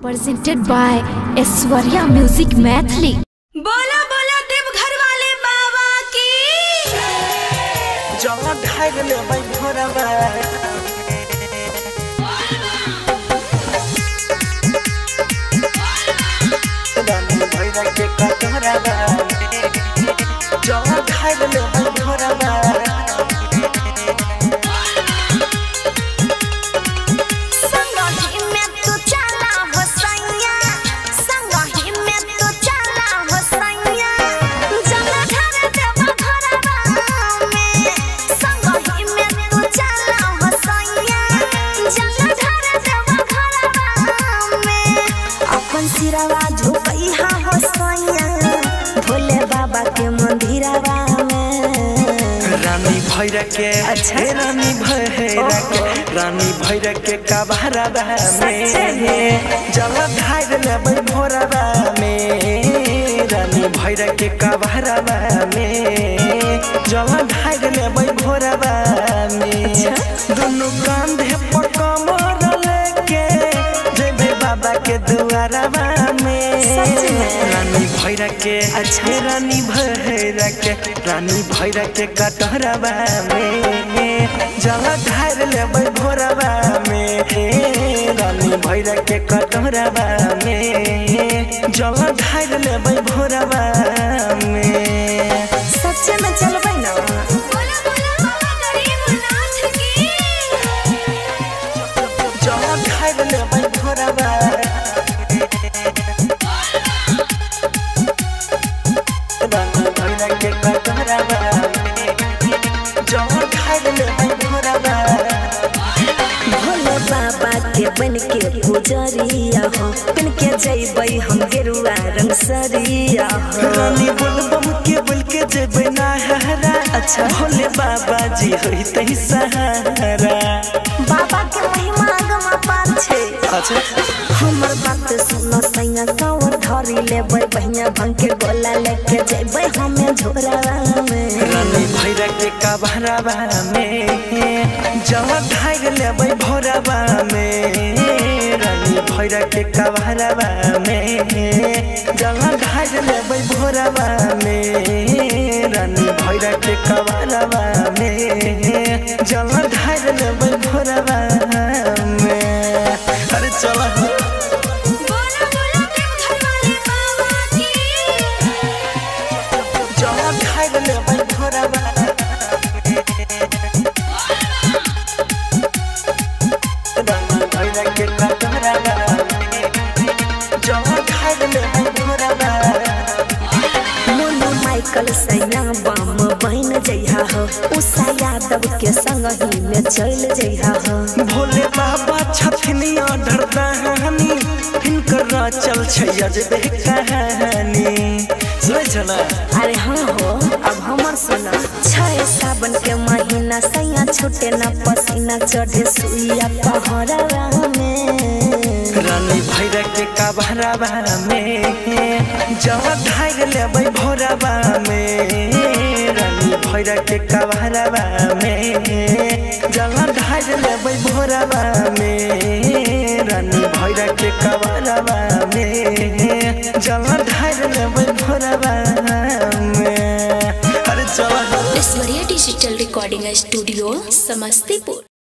presented by Aishwarya Music Maithili। बोला बोला देवघर वाले बाबा की जब ढाई ले भाई भोरवा रानी भैया के कटोरवा जब ढाई ले भाई भोरवा भोले बाबा के मंदिरवा में रानी भैया के अच्छा रानी भैया के रानी भैया के कबहरवा में जल ढाई ले भाई भोरवा में रानी भैया के कबहरवा में जल ढाई ले भाई भोरवा में दोनों कांधे पर कमर लेके जेबे बाबा के दुआरवा में रानी भैया के अच्छा रानी भैया के कटोरवा में जल ढार ले भोरवा में रानी भैया के कटोरवा में जल ढार ले भोरवा में सच्चे में चलबै ना जल ढार ले भोरवा भोले बाबा के बन के पुजरिया हो बन के जइबै हम गेरुआ रंग सरिया रानी बोलबम के बोल के जेबै नहरा अच्छा भोले बाबा जी होई तही सहारा बाबा के महिमा गमा पार छे अच्छा हमर बात सुनो सैया कावर धरी लेबै बहिया भंग के गोला लेके जइबै हमें झोरावा में रानी भैया के कबहरवा में जल ढाई लेबै भोरवा में रानी भैया के कबहरवा में जल ढाई लेबै भोरवा में रानी भैया के कबहरवा में जल ढाई लेबै भोरवा में अरे चला माइकल सैया बम बहन जइहा हो उषा यादव के संग ही में चल जइहा हो भोले बाबा छथिन ऑर्डर दहानी हिनकर चल छै अजबे कहानी सुनै छ ना अरे हाँ हो अब हमर सुना छय सावन के महीना सैया छूटे ना पसीना चढ़े सुइया पहरवा में रानी भैया के कबहरवा में जल ढाई लेबै भोरवा में रानी भैया के कबहरवा में जल ढाई लेबै भोरवा में रानी भैया के कबहरवा में जल ढाई लेबै भोरवा में अरे चला Aishwarya digital recording studio Samastipur.